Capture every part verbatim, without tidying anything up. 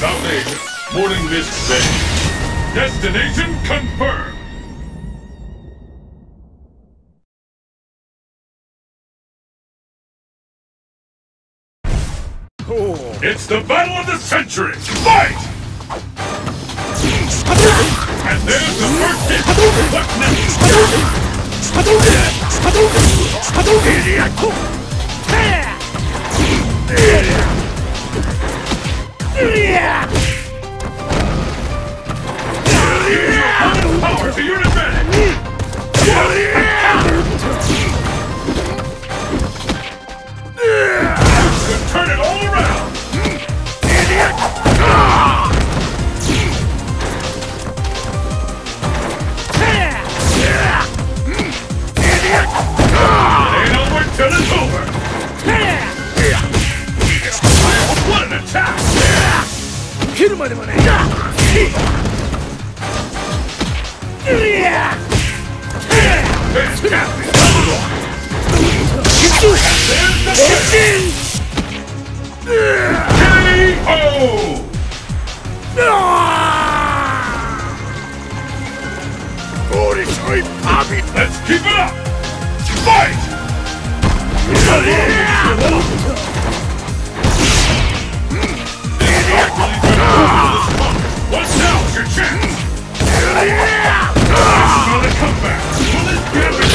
South Asia, Morning Mist Bay. Destination confirmed. Oh. It's the battle of the century! Fight! And there's the first hit! What's next? Power to your advantage! Turn it all around! Idiot! Idiot! It ain't over till it's over! What an attack! Fantastic! There's the finish! K O! Let's keep it up! Fight! What's now your chance? Another comeback! Will this be ever?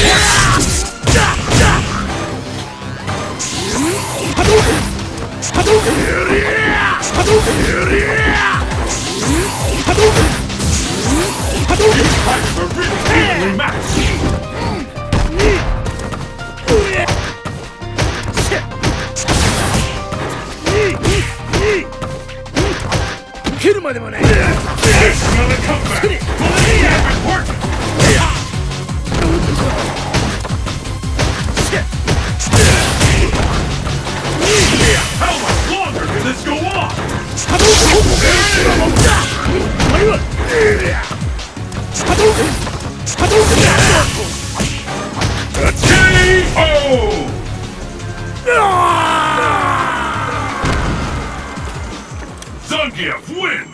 These fighters are really evenly matched! That's another comeback! Will this be ever working? How much longer can this go on? K O! Zangief wins!